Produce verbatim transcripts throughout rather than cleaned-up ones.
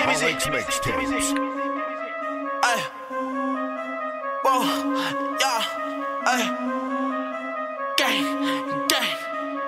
D B Z mixtapes. Ay, whoa, yeah, ay, gang, gang.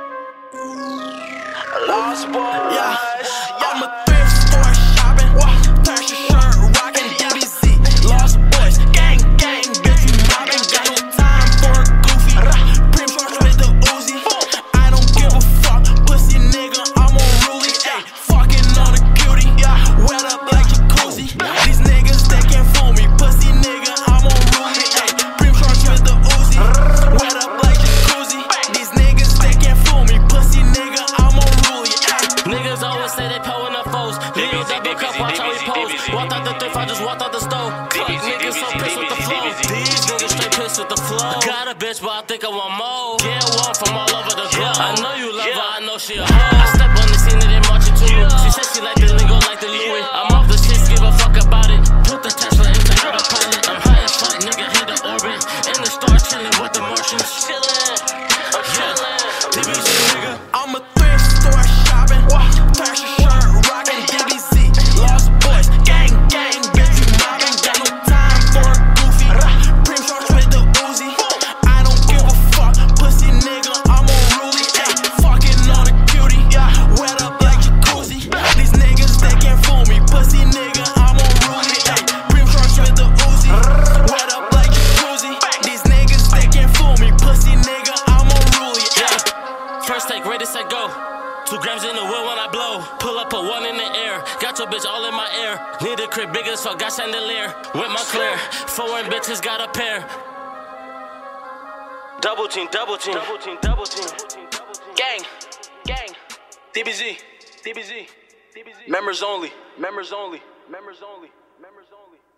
Lost boys, yeah, yeah. I'm a thrift store shopping, fashion shirt rocking, D B Z. Lost boys, gang, gang, bitch, we mobbing. Got no time for a goofy. Prim charge with the Uzi. I don't give a fuck, pussy nigga. I'm unruly, ayy. Fucking on a cutie, wet up like jacuzzi. These niggas they can't fool me, pussy nigga. I'm unruly, ayy. Prim charge with the Uzi, wet up like jacuzzi. These niggas they can't fool me, pussy nigga. I'm unruly, ayy. Niggas always say they pulling the foes. Leo double cup, watch how he pose. Walked out the thrift, I just walked out the stove. Fuck, niggas so pissed with the flow. These niggas straight pissed with the flow. I got a bitch, but I think I want more. Get one from all over the globe. I know you love her, I know she a hoe. I step on the scene and they marching to me. She said she like the lingo, like the Louis. I'm off the shit, give a fuck about it. Put the Tesla into autopilot. I'm high as fuck, nigga, hit the orbit. In the store, chilling with the Martians. Chillin', I'm chillin'. D B Z, nigga. I'm a thrift store shopping, fashion shirt rocking, D B Z. Lost boys, gang, gang, bitch, we mobbing. Got no time for a goofy. Prim charge with the Uzi. I don't give a fuck, pussy nigga. I'm unruly, ayy. Fucking on a cutie, wet up like jacuzzi. These niggas they can't fool me, pussy nigga. I'm unruly, ayy. Prim charge with the Uzi, wet up like jacuzzi. These niggas they can't fool me, pussy nigga. I'm unruly, ayy. First take, ready, set, go. Two grams in the wood when I blow. Pull up, put one in the air. Got your bitch all in my ear. Need a crib big as fuck, got chandelier. With my clear. Foreign bitches got a pair. Double team, double team, double team, double team. Gang, gang, D B Z, D B Z, members only, members only, members only, members only.